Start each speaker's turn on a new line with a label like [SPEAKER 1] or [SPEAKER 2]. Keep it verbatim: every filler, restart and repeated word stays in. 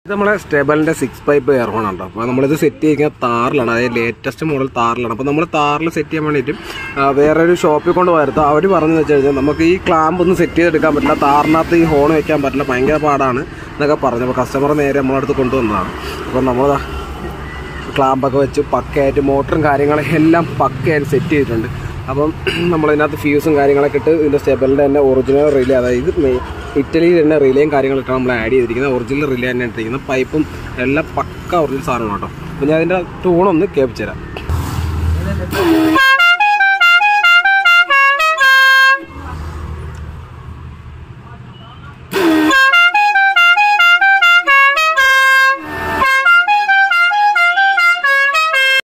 [SPEAKER 1] ഇത് നമ്മളെ സ്റ്റെബലിൻ്റെ six pipe earphone ഉണ്ടോ. അപ്പോൾ നമ്മളിത് സെറ്റ് ചെയ്യുന്നത് താറിലാണ്, അതായത് ലേറ്റസ്റ്റ് മോഡൽ താറിലാണ്. അപ്പോൾ നമ്മൾ താറിൽ സെറ്റ് ചെയ്യാൻ വേണ്ടിയിട്ടും വേറൊരു ഷോപ്പിൽ കൊണ്ട് വരുത്താം. അവർ പറഞ്ഞതെന്ന് വെച്ച് കഴിഞ്ഞാൽ നമുക്ക് ഈ ക്ലാമ്പ് ഒന്നും സെറ്റ് ചെയ്തെടുക്കാൻ പറ്റില്ല, താറിനകത്ത് ഈ ഹോൺ വെക്കാൻ പറ്റില്ല, ഭയങ്കര പാടാണ് എന്നൊക്കെ പറഞ്ഞു. അപ്പോൾ കസ്റ്റമർ നേരെ നമ്മളടുത്ത് കൊണ്ടുവന്നതാണ്. അപ്പോൾ നമ്മൾ ക്ലാമ്പൊക്കെ വെച്ച് പക്കയായിട്ട് മോട്ടറും കാര്യങ്ങളും എല്ലാം പക്കയായിട്ട് സെറ്റ് ചെയ്തിട്ടുണ്ട്. അപ്പം നമ്മളതിനകത്ത് ഫ്യൂസും കാര്യങ്ങളൊക്കെ ഇട്ട് ഇതിൻ്റെ സ്റ്റെബലിൻ്റെ തന്നെ ഒറിജിനൽ റിലേ, അതായത് ഇറ്റലിയിൽ തന്നെ റിലേയും കാര്യങ്ങളൊക്കെ നമ്മൾ ആഡ് ചെയ്തിരിക്കുന്നത്. ഒറിജിനൽ റിലേ തന്നെ ഇട്ടിരിക്കുന്നത്, പൈപ്പും എല്ലാം പക്ക ഒറിജിനൽ സാധനമാണ് കേട്ടോ. അപ്പോൾ ഞാൻ അതിൻ്റെ ടൂണൊന്ന് കേൾപ്പിച്ചു തരാം.